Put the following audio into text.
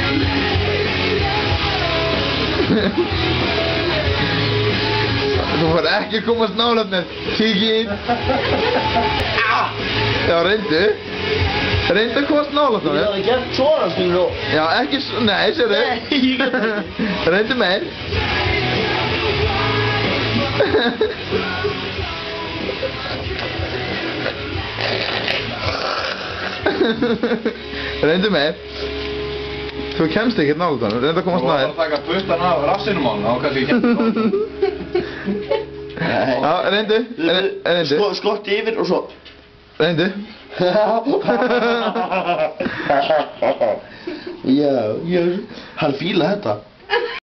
Þú fær ekki að komast nálægt mér. Kíkið. Já, reyndu. Reyndu að komast nálægt mér. Ég hafði gert svona skilur og... Já, ekki svona, nei, sérðu. Nei, ég get ekki. Reyndu meir. Reyndu meir. Þú kemst ekkert nálægt honum, reyndu að komast nær. Þú var að taka puttan af rassinum á hann, þá kannski ekki kemst nálægt. Já, reyndu. Skotti yfir og svo. Reyndu. Já, hann fíla þetta.